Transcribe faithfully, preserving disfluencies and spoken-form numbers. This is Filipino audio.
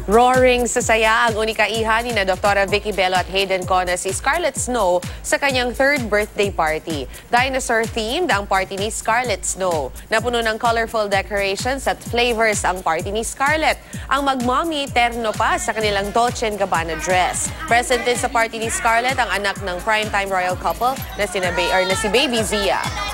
Roaring sa saya ang unikaihan ni na Doktora Vicky Belo at Hayden ko na si Scarlet Snow sa kanyang third birthday party. Dinosaur-themed ang party ni Scarlet Snow. Napuno ng colorful decorations at flavors ang party ni Scarlet. Ang magmami terno pa sa kanilang Dolce and Gabbana dress. Present din sa party ni Scarlet ang anak ng primetime royal couple na si, na si Baby Zia.